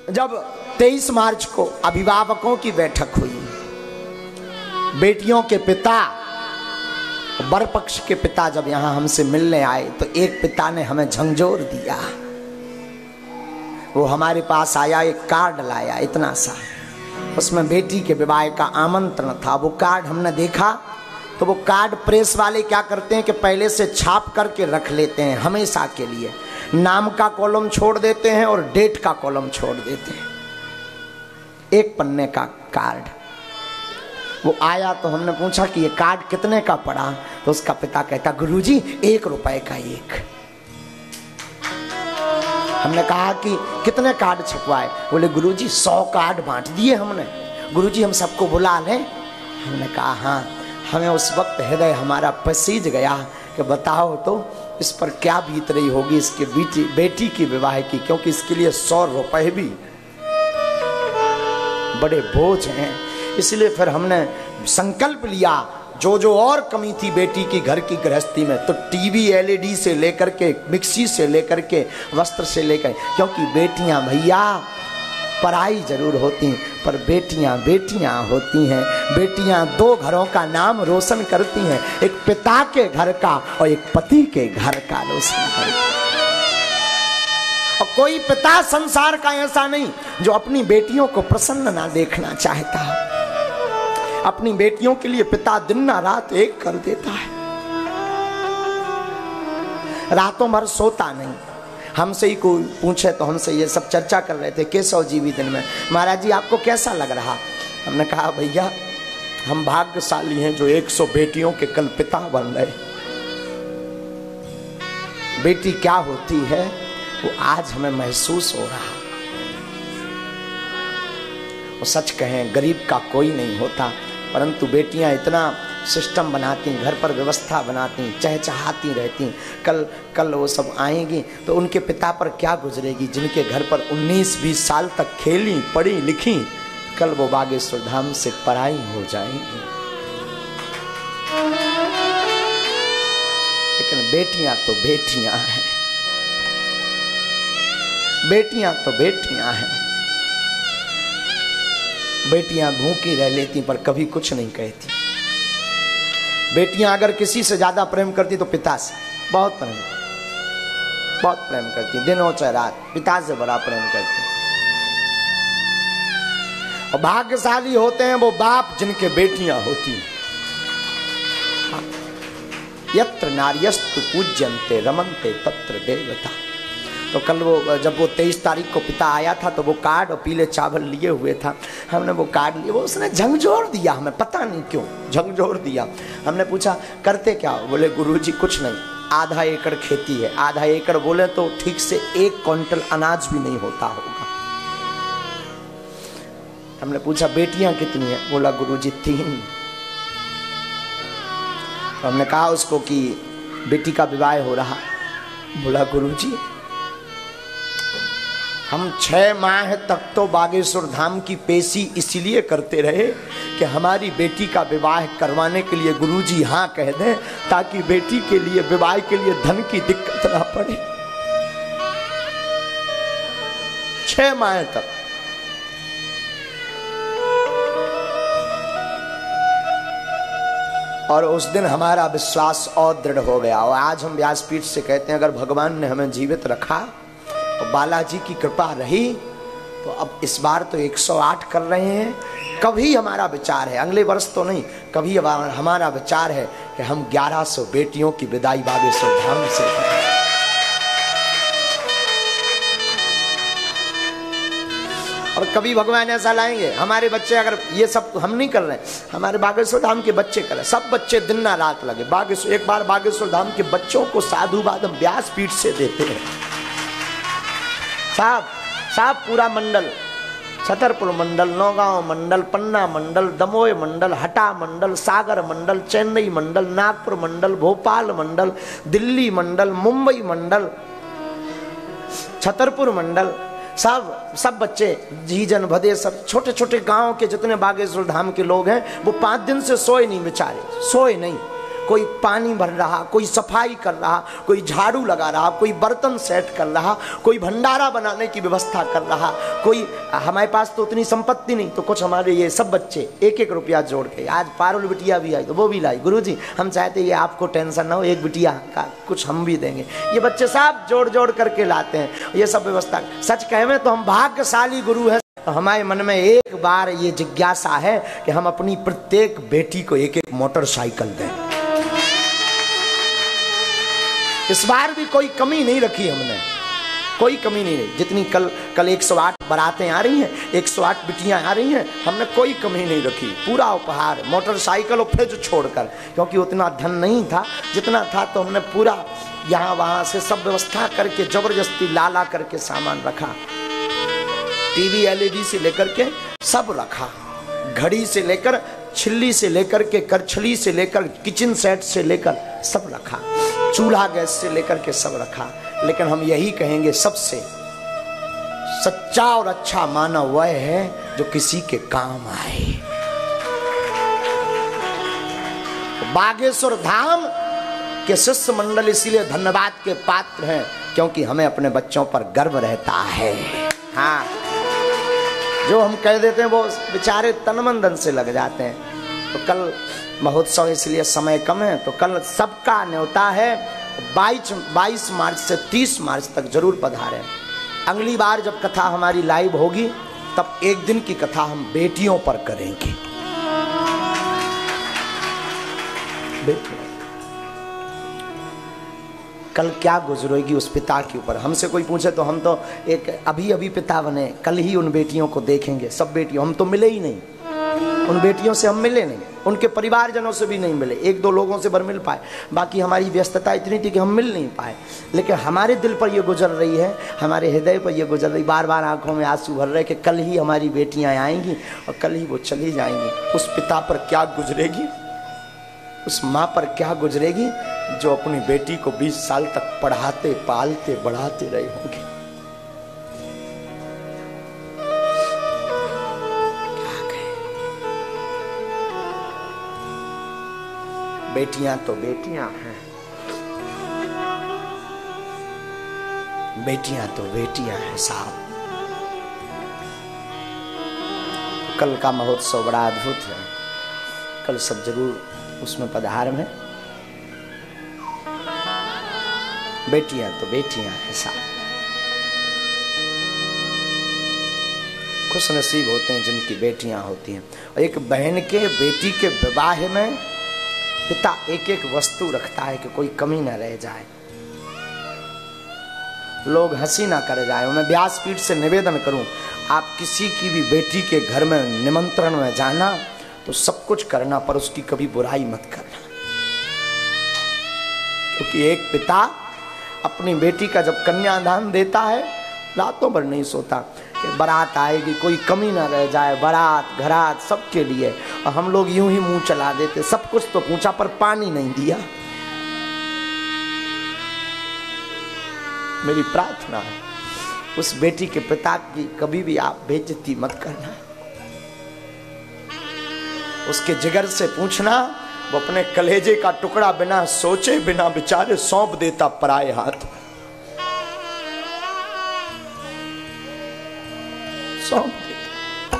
जब 23 मार्च को अभिभावकों की बैठक हुई, बेटियों के पिता, वर पक्ष के पिता जब यहां हमसे मिलने आए तो एक पिता ने हमें झंझोर दिया। वो हमारे पास आया, एक कार्ड लाया इतना सा, उसमें बेटी के विवाह का आमंत्रण था। वो कार्ड हमने देखा तो वो कार्ड प्रेस वाले क्या करते हैं कि पहले से छाप करके रख लेते हैं हमेशा के लिए, नाम का कॉलम छोड़ देते हैं और डेट का कॉलम छोड़ देते हैं। एक पन्ने का कार्ड वो आया तो हमने पूछा कि ये कार्ड कितने का पड़ा, तो उसका पिता कहता गुरुजी 1 रुपए का एक। हमने कहा कि कितने कार्ड छपवाए, बोले गुरुजी 100 कार्ड बांट दिए हमने। गुरुजी हम सबको बुला लें? हमने कहा हाँ। हमें उस वक्त हृदय हमारा पसीज गया कि बताओ तो इस पर क्या बीत रही होगी इसके बेटी की विवाह की, क्योंकि इसके लिए 100 रुपए भी बड़े बोझ हैं। इसलिए फिर हमने संकल्प लिया, जो और कमी थी बेटी की घर की गृहस्थी में, तो टीवी एलईडी से लेकर के, मिक्सी से लेकर के, वस्त्र से लेकर, क्योंकि बेटियां भैया पराई जरूर होती पर बेटियां बेटियां होती हैं। बेटियां 2 घरों का नाम रोशन करती हैं, एक पिता के घर का और एक पति के घर का रोशन करती हैं। और कोई पिता संसार का ऐसा नहीं जो अपनी बेटियों को प्रसन्न ना देखना चाहता। अपनी बेटियों के लिए पिता दिन ना रात एक कर देता है, रातों भर सोता नहीं। हमसे ही कोई पूछे तो हमसे ये सब चर्चा कर रहे थे केशव जी भी दिन में, महाराज जी आपको कैसा लग रहा? हमने कहा भैया हम भाग्यशाली हैं जो 100 बेटियों के कल पिता बन गए। बेटी क्या होती है वो आज हमें महसूस हो रहा। वो सच कहें गरीब का कोई नहीं होता, परंतु बेटियां इतना सिस्टम बनाती, घर पर व्यवस्था बनाती, चहचहाती रहती। कल वो सब आएंगी तो उनके पिता पर क्या गुजरेगी, जिनके घर पर 19-20 साल तक खेली पढ़ी लिखी, कल वो बागेश्वर धाम से पराई हो जाएंगी। लेकिन बेटियां तो बेटियां हैं, बेटियां तो बेटियां हैं। बेटियां भूखी रह लेती पर कभी कुछ नहीं कहती। बेटियां अगर किसी से ज्यादा प्रेम करती तो पिता से बहुत प्रेम करती, दिनों चाहे रात पिता से बड़ा प्रेम करती। और भाग्यशाली होते हैं वो बाप जिनके बेटियां होती। यत्र नार्यस्तु पूज्यन्ते रमन्ते तत्र देवता। तो कल वो जब वो 23 तारीख को पिता आया था तो वो कार्ड और पीले चावल लिए हुए था। हमने वो कार्ड लिए, वो उसने झंझोर दिया, हमें पता नहीं क्यों झंझोर दिया। हमने पूछा करते क्या हो? बोले गुरुजी कुछ नहीं, आधा एकड़ खेती है। आधा एकड़ बोले तो ठीक से 1 क्विंटल अनाज भी नहीं होता होगा। हमने पूछा बेटियां कितनी है? बोला गुरुजी 3। तो हमने कहा उसको कि बेटी का विवाह हो रहा। बोला गुरुजी हम 6 माह तक तो बागेश्वर धाम की पेशी इसलिए करते रहे कि हमारी बेटी का विवाह करवाने के लिए गुरुजी हाँ कह दें, ताकि बेटी के लिए विवाह के लिए धन की दिक्कत ना पड़े। 6 माह तक। और उस दिन हमारा विश्वास और दृढ़ हो गया। और आज हम व्यासपीठ से कहते हैं अगर भगवान ने हमें जीवित रखा और बालाजी की कृपा रही तो अब इस बार तो 108 कर रहे हैं। कभी हमारा विचार है, अगले वर्ष तो नहीं, कभी हमारा विचार है कि हम 1100 बेटियों की विदाई बागेश्वर धाम से करें। और कभी भगवान ऐसा लाएंगे हमारे बच्चे, अगर ये सब हम नहीं कर रहे हैं, हमारे बागेश्वर धाम के बच्चे करें, सब बच्चे दिन ना रात लगे। बागेश्वर एक बार बागेश्वर धाम के बच्चों को साधुवाद हम व्यासपीठ से देते हैं। साहब पूरा मंडल, छतरपुर मंडल, नौगांव मंडल, पन्ना मंडल, दमोह मंडल, हटा मंडल, सागर मंडल, चेन्नई मंडल, नागपुर मंडल, भोपाल मंडल, दिल्ली मंडल, मुंबई मंडल, छतरपुर मंडल, सब बच्चे जीजन भदे, सब छोटे छोटे गांव के जितने बागेश्वर धाम के लोग हैं वो 5 दिन से सोए नहीं बेचारे, सोए नहीं। कोई पानी भर रहा, कोई सफाई कर रहा, कोई झाड़ू लगा रहा, कोई बर्तन सेट कर रहा, कोई भंडारा बनाने की व्यवस्था कर रहा, कोई, हमारे पास तो उतनी संपत्ति नहीं, तो कुछ हमारे ये सब बच्चे एक एक रुपया जोड़ के, आज पारुल बिटिया भी आई तो वो भी लाई, गुरुजी हम चाहते ये आपको टेंशन ना हो, एक बिटिया का कुछ हम भी देंगे। ये बच्चे सब जोड़ जोड़ करके लाते हैं, ये सब व्यवस्था। सच कहें तो हम भाग्यशाली गुरु हैं। तो हमारे मन में एक बार ये जिज्ञासा है कि हम अपनी प्रत्येक बेटी को एक एक मोटरसाइकिल दें। इस बार भी कोई कमी नहीं रखी हमने, कोई कमी नहीं रही। जितनी कल 108 बारातें आ रही हैं, 108 बिटियां आ रही हैं, हमने कोई कमी नहीं रखी। पूरा उपहार, मोटरसाइकिल और फ्रिज छोड़कर, क्योंकि उतना धन नहीं था, जितना था तो हमने पूरा यहाँ वहाँ से सब व्यवस्था करके जबरदस्ती ला करके सामान रखा। टीवी एलईडी से लेकर के सब रखा, घड़ी से लेकर, छिल्ली से लेकर के, करछली से लेकर, किचन सेट से लेकर सब रखा, चूल्हा गैस से लेकर के सब रखा। लेकिन हम यही कहेंगे, सबसे सच्चा और अच्छा मानव वह है जो किसी के काम आए। बागेश्वर धाम के शिष्य मंडल इसीलिए धन्यवाद के पात्र हैं, क्योंकि हमें अपने बच्चों पर गर्व रहता है। हाँ, जो हम कह देते हैं वो बेचारे तन मन धन से लग जाते हैं। तो कल महोत्सव, इसलिए समय कम है, तो कल सबका न्योता है। 22 मार्च से 30 मार्च तक जरूर पधारें। अगली बार जब कथा हमारी लाइव होगी तब एक दिन की कथा हम बेटियों पर करेंगे। बेटियों कल क्या गुजरेगी उस पिता के ऊपर। हमसे कोई पूछे तो हम तो एक अभी पिता बने, कल ही उन बेटियों को देखेंगे। सब बेटियों, हम तो मिले ही नहीं, उन बेटियों से हम मिले नहीं, उनके परिवारजनों से भी नहीं मिले, एक दो लोगों से बर मिल पाए, बाकी हमारी व्यस्तता इतनी थी कि हम मिल नहीं पाए। लेकिन हमारे दिल पर ये गुजर रही है, हमारे हृदय पर ये गुजर रही, बार बार आंखों में आंसू भर रहे कि कल ही हमारी बेटियां आएंगी और कल ही वो चली जाएंगी। उस पिता पर क्या गुजरेगी, उस माँ पर क्या गुजरेगी जो अपनी बेटी को 20 साल तक पढ़ाते, पालते, बढ़ाते रहे होंगे। बेटियां तो बेटियां हैं, बेटियां तो बेटियां हैं साहब। कल का महोत्सव बड़ा अद्भुत है, कल सब जरूर उसमें पधार में। बेटियां तो बेटियां हैं साहब। खुश नसीब होते हैं जिनकी बेटियां होती हैं। और एक बहन के, बेटी के विवाह में पिता एक एक वस्तु रखता है कि कोई कमी ना रह जाए, लोग हंसी ना कर जाए। मैं व्यासपीठ से निवेदन करूं, आप किसी की भी बेटी के घर में निमंत्रण में जाना तो सब कुछ करना, पर उसकी कभी बुराई मत करना। क्योंकि एक पिता अपनी बेटी का जब कन्यादान देता है, रातों भर नहीं सोता कि बारात आएगी, कोई कमी ना रह जाए, बारात घरात सबके लिए। और हम लोग यूं ही मुंह चला देते, सब कुछ तो पूछा पर पानी नहीं दिया। मेरी प्रार्थना है उस बेटी के पिता की कभी भी आप बेइज्जती मत करना। उसके जिगर से पूछना, वो अपने कलेजे का टुकड़ा बिना सोचे, बिना विचारे सौंप देता पराए हाथ, सौंप देता।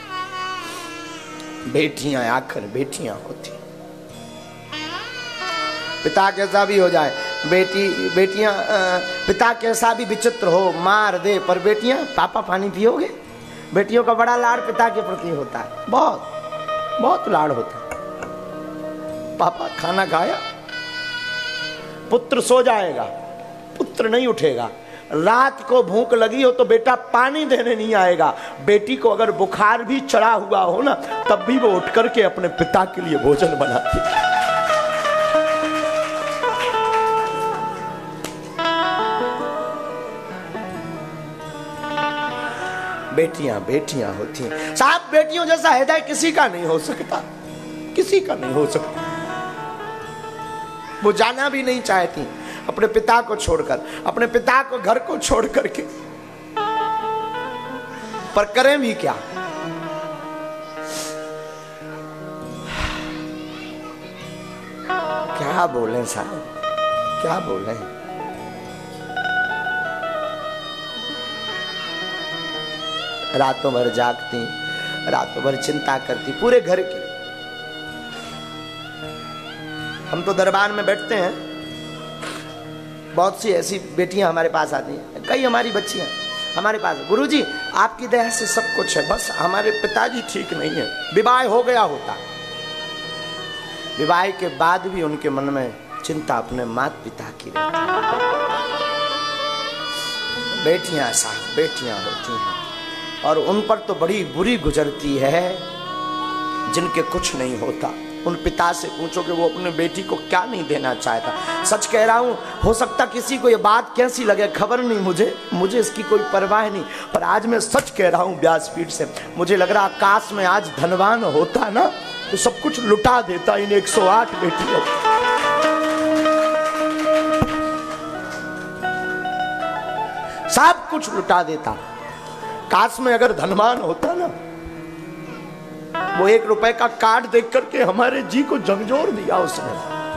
बेटियां आखिर बेटियां होती, पिता कैसा भी हो जाए, बेटियां पिता कैसा भी विचित्र हो, मार दे, पर बेटियां, पापा पानी पियोगे? बेटियों का बड़ा लाड़ पिता के प्रति होता है, बहुत बहुत लाड़ होता है। पापा खाना खाया, पुत्र सो जाएगा, पुत्र नहीं उठेगा। रात को भूख लगी हो तो बेटा पानी देने नहीं आएगा। बेटी को अगर बुखार भी चढ़ा हुआ हो ना, तब भी वो उठ करके अपने पिता के लिए भोजन बनाती है। बेटियां बेटियां होती हैं साहब। बेटियों जैसा हृदय किसी का नहीं हो सकता, किसी का नहीं हो सकता। वो जाना भी नहीं चाहती अपने पिता को छोड़कर, अपने पिता को, घर को छोड़ करके, पर करें भी क्या। क्या क्या बोलें साहब, क्या बोलें। रातों भर जागती, रातों भर चिंता करती पूरे घर की। हम तो दरबार में बैठते हैं, बहुत सी ऐसी बेटियां हमारे पास आती हैं, कई हमारी बच्चियां हमारे पास, गुरुजी आपकी दया से सब कुछ है, बस हमारे पिताजी ठीक नहीं है। विवाह हो गया होता, विवाह के बाद भी उनके मन में चिंता अपने माता पिता की रहती है। बेटियां साहब बेटियां होती हैं और उन पर तो बड़ी बुरी गुजरती है जिनके कुछ नहीं होता। उन पिता से पूछो कि वो अपने बेटी को क्या नहीं देना चाहता। सच कह रहा हूं, हो सकता किसी को ये बात कैसी लगे खबर नहीं, मुझे इसकी कोई परवाह नहीं, पर आज मैं सच कह रहा हूं व्यासपीठ से, मुझे लग रहा काश में आज धनवान होता ना तो सब कुछ लुटा देता इन 108 बेटियों। सब कुछ लुटा देता। काश में अगर धनवान होता ना, वो 1 रुपए का कार्ड देख करके हमारे जी को झंझोर दिया उसने।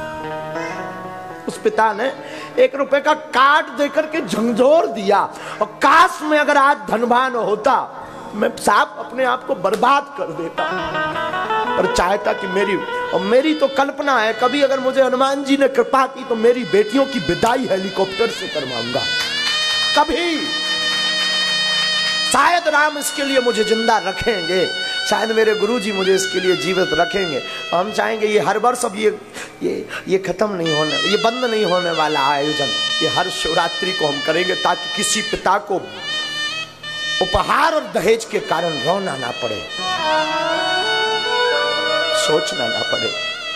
उस पिता ने 1 रुपए का कार्ड देकर के झंझोर दिया। और काश में अगर आज धनवान होता, मैं साहब अपने आप को बर्बाद कर देता, पर चाहता कि मेरी तो कल्पना है, कभी अगर मुझे हनुमान जी ने कृपा की तो मेरी बेटियों की विदाई हेलीकॉप्टर से करवाऊंगा। कभी शायद राम इसके लिए मुझे जिंदा रखेंगे, शायद मेरे गुरुजी मुझे इसके लिए जीवित रखेंगे। हम चाहेंगे ये हर वर्ष अब ये खत्म नहीं होने, ये बंद नहीं होने वाला आयोजन, ये हर शिवरात्रि को हम करेंगे ताकि किसी पिता को उपहार और दहेज के कारण रोना ना पड़े, सोचना ना पड़े।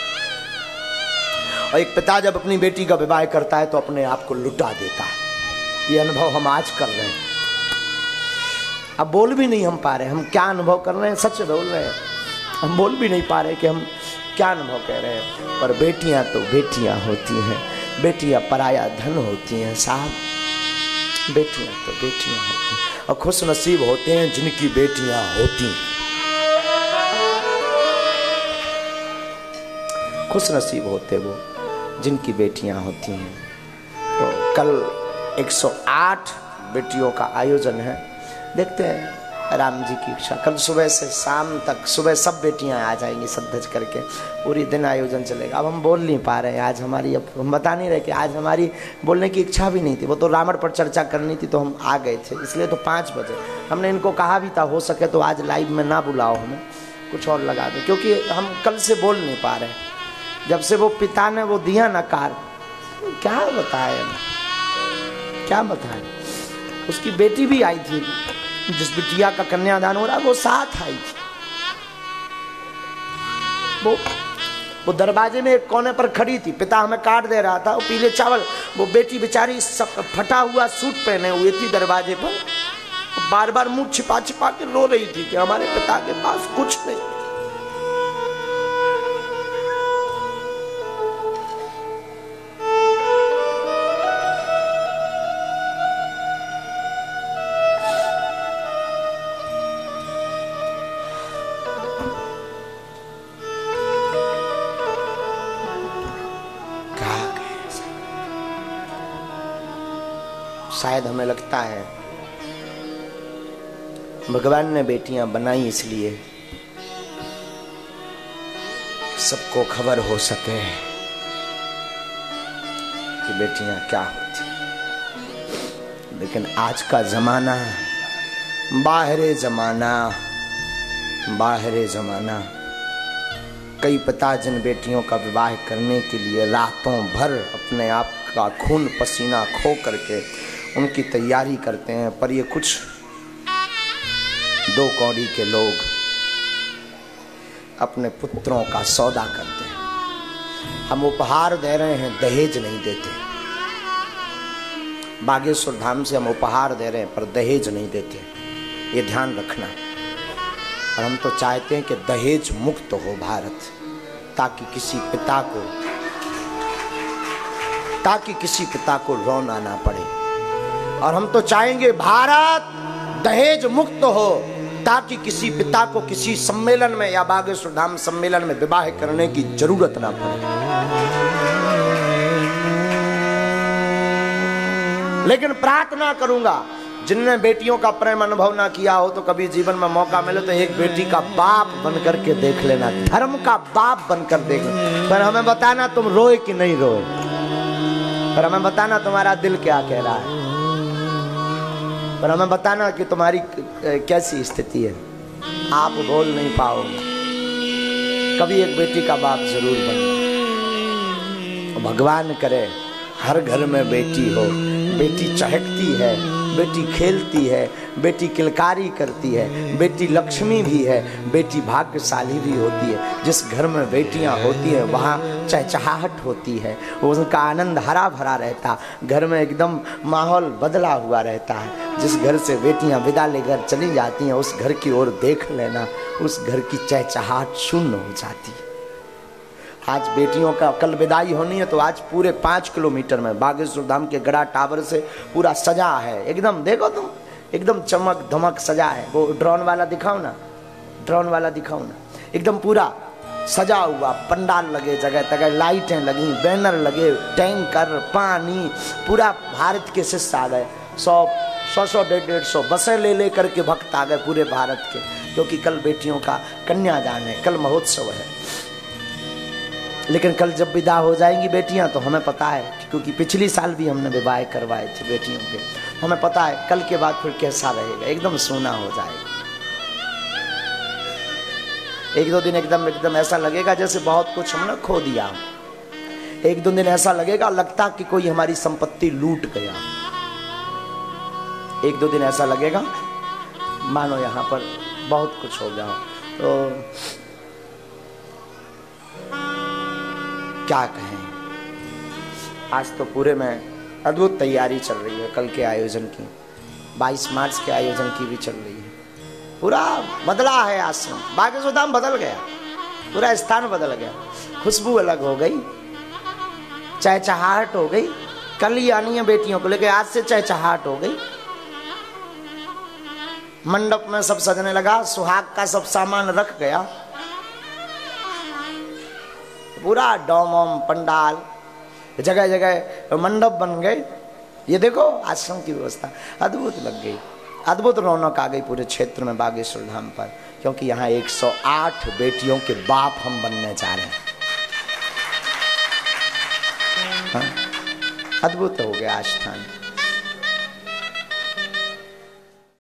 और एक पिता जब अपनी बेटी का विवाह करता है तो अपने आप को लुटा देता है। ये अनुभव हम आज कर रहे हैं। अब बोल भी नहीं हम पा रहे हम क्या अनुभव कर रहे हैं, सच बोल रहे हैं, हम बोल भी नहीं पा रहे कि हम क्या अनुभव कह रहे हैं। पर बेटियां तो बेटियां होती हैं, बेटियां पराया धन होती हैं साहब, बेटियां तो बेटियां होती हैं। और खुश नसीब होते हैं जिनकी बेटियां होती हैं, खुश नसीब होते वो जिनकी बेटियां होती हैं। तो कल 108 बेटियों का आयोजन है, देखते हैं राम जी की इच्छा। कल सुबह से शाम तक, सुबह सब बेटियां आ जाएंगी सज करके, पूरी दिन आयोजन चलेगा। अब हम बोल नहीं पा रहे हैं आज हमारी, अब हम बता नहीं रहे कि आज हमारी बोलने की इच्छा भी नहीं थी। वो तो रावण पर चर्चा करनी थी तो हम आ गए थे, इसलिए तो 5 बजे हमने इनको कहा भी था हो सके तो आज लाइव में ना बुलाओ, हमें कुछ और लगा दो, क्योंकि हम कल से बोल नहीं पा रहे। जब से वो पिता ने वो दिया ना कार, क्या बताए क्या बताए। उसकी बेटी भी आई थी, जिस बिटिया का कन्यादान हो रहा वो साथ आई थी। वो दरवाजे में एक कोने पर खड़ी थी, पिता हमें काट दे रहा था, वो पीले चावल, वो बेटी बेचारी सब फटा हुआ सूट पहने हुई थी दरवाजे पर, बार बार मुंह छिपा छिपा के रो रही थी कि हमारे पिता के पास कुछ नहीं। शायद हमें लगता है भगवान ने बेटियां बनाई इसलिए सबको खबर हो सके कि बेटियां क्या होती। लेकिन आज का जमाना बाहरे जमाना, कई पिता जिन बेटियों का विवाह करने के लिए रातों भर अपने आप का खून पसीना खो करके उनकी तैयारी करते हैं, पर ये कुछ 2 कौड़ी के लोग अपने पुत्रों का सौदा करते हैं। हम उपहार दे रहे हैं, दहेज नहीं देते। बागेश्वर धाम से हम उपहार दे रहे हैं पर दहेज नहीं देते, ये ध्यान रखना। और हम तो चाहते हैं कि दहेज मुक्त हो भारत, ताकि किसी पिता को रोना ना पड़े। और हम तो चाहेंगे भारत दहेज मुक्त हो, ताकि किसी पिता को किसी सम्मेलन में या बागेश्वर धाम सम्मेलन में विवाह करने की जरूरत ना पड़े। लेकिन प्रार्थना करूंगा जिनने बेटियों का प्रेम अनुभव ना किया हो तो कभी जीवन में मौका मिले तो एक बेटी का बाप बन करके देख लेना, धर्म का बाप बनकर देख लेना। पर हमें बताना तुम रोए कि नहीं रोए, पर हमें बताना तुम्हारा दिल क्या कह रहा है, पर हमें बताना कि तुम्हारी कैसी स्थिति है। आप बोल नहीं पाओगे, कभी एक बेटी का बाप जरूर बनना। भगवान करे हर घर में बेटी हो, बेटी चहकती है, बेटी खेलती है, बेटी किलकारी करती है, बेटी लक्ष्मी भी है, बेटी भाग्यशाली भी होती है। जिस घर में बेटियां होती हैं वहाँ चहचहाहट होती है, उनका आनंद हरा भरा रहता, घर में एकदम माहौल बदला हुआ रहता है। जिस घर से बेटियां विदा लेकर चली जाती हैं उस घर की ओर देख लेना, उस घर की चहचहाहट शून्य हो जाती है। आज बेटियों का कल विदाई होनी है तो आज पूरे 5 किलोमीटर में बागेश्वर धाम के गड़ा टावर से पूरा सजा है एकदम, देखो तुम एकदम चमक धमक सजा है। वो ड्रोन वाला दिखाओ ना, ड्रोन वाला दिखाओ ना, एकदम पूरा सजा हुआ, पंडाल लगे जगह जगह, लाइटें लगी, बैनर लगे, टैंकर, पानी, पूरा भारत के शिष्य आ गए। 100 150 बसें ले करके भक्त आ गए पूरे भारत के, क्योंकि कल बेटियों का कन्यादान है, कल महोत्सव है। लेकिन कल जब विदा हो जाएंगी बेटियां तो हमें पता है, क्योंकि पिछली साल भी हमने विवाह करवाए थे बेटियों के, हमें पता है कल के बाद फिर कैसा रहेगा, एकदम सोना हो जाएगा। 1-2 दिन एकदम ऐसा लगेगा जैसे बहुत कुछ हमने खो दिया। 1-2 दिन ऐसा लगता कि कोई हमारी संपत्ति लूट गया। 1-2 दिन ऐसा लगेगा मानो यहाँ पर बहुत कुछ हो गया। तो क्या कहें, आज तो पूरे में अद्भुत तैयारी चल रही है कल के आयोजन की, 22 मार्च के आयोजन की भी चल रही है। पूरा बदला है आश्रम, बागेश्वर धाम बदल गया, पूरा स्थान बदल गया, खुशबू अलग हो गई, चहचहाहट हो गई। कल ही आनी है बेटियों को लेकर, आज से चहचहाहट हो गई। मंडप में सब सजने लगा, सुहाग का सब सामान रख गया, पूरा डोम ओम पंडाल, जगह जगह मंडप बन गए। ये देखो आश्रम की व्यवस्था अद्भुत लग गई, अद्भुत रौनक आ गई पूरे क्षेत्र में बागेश्वर धाम पर, क्योंकि यहाँ 108 बेटियों के बाप हम बनने जा रहे हैं। हाँ? अद्भुत हो गया आस्थान।